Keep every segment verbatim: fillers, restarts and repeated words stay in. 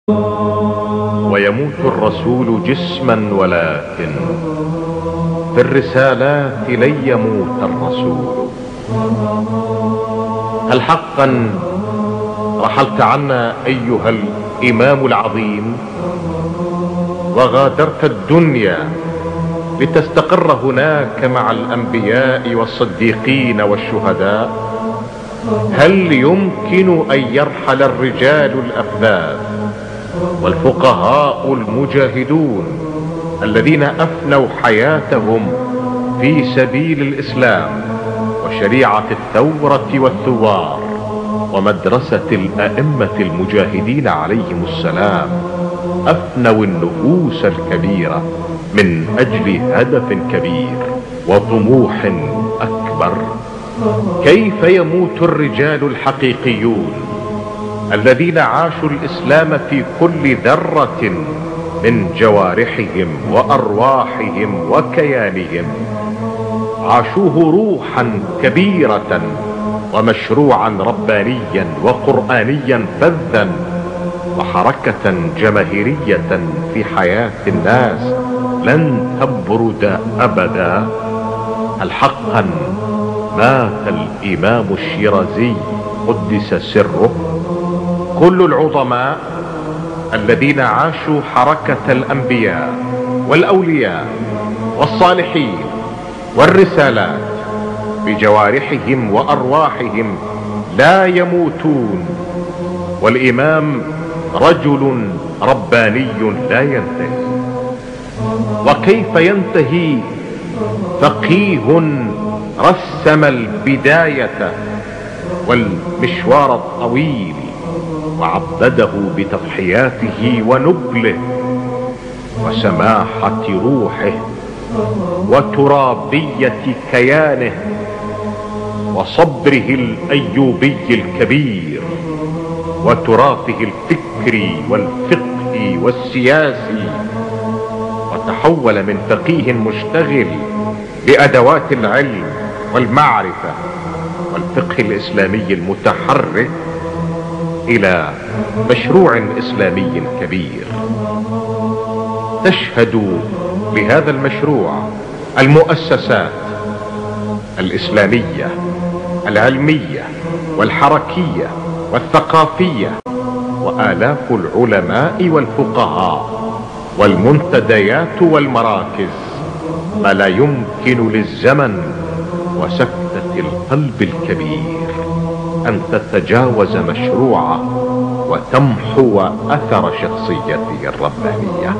ويموت الرسول جسما، ولكن في الرسالات لن يموت الرسول. هل حقا رحلت عنا أيها الإمام العظيم وغادرت الدنيا لتستقر هناك مع الأنبياء والصديقين والشهداء؟ هل يمكن أن يرحل الرجال الأفذاذ والفقهاء المجاهدون الذين أفنوا حياتهم في سبيل الإسلام وشريعة الثورة والثوار ومدرسة الأئمة المجاهدين عليهم السلام، أفنوا النفوس الكبيرة من أجل هدف كبير وطموح أكبر؟ كيف يموت الرجال الحقيقيون الذين عاشوا الإسلام في كل ذرة من جوارحهم وأرواحهم وكيانهم؟ عاشوه روحا كبيرة ومشروعا ربانيا وقرآنيا فذا وحركة جماهيرية في حياة الناس لن تبرد أبدا. هل حقا مات الإمام الشيرازي قدس سره؟ كل العظماء الذين عاشوا حركة الأنبياء والأولياء والصالحين والرسالات بجوارحهم وأرواحهم لا يموتون، والإمام رجل رباني لا ينتهي. وكيف ينتهي فقيه رسم البداية والمشوار الطويل وعبده بتضحياته ونبله وسماحة روحه وترابية كيانه وصبره الأيوبي الكبير وتراثه الفكري والفقهي والسياسي، وتحول من فقيه مشتغل بأدوات العلم والمعرفة والفقه الإسلامي المتحرك إلى مشروع إسلامي كبير. تشهد لهذا المشروع المؤسسات الإسلامية العلمية والحركية والثقافية وآلاف العلماء والفقهاء والمنتديات والمراكز ما لا يمكن للزمن وسكتة القلب الكبير أن تتجاوز مشروعه وتمحو أثر شخصيته الربانية.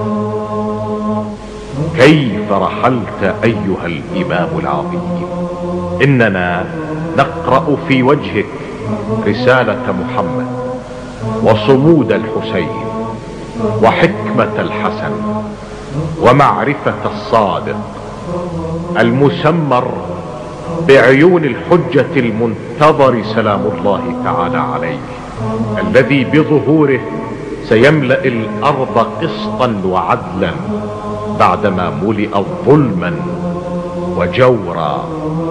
كيف رحلت أيها الإمام العظيم؟ إننا نقرأ في وجهك رسالة محمد وصمود الحسين وحكمة الحسن ومعرفة الصادق المسمر بعيون الحجة المنتظر سلام الله تعالى عليه، الذي بظهوره سيملأ الأرض قسطا وعدلا بعدما ملئت ظلما وجورا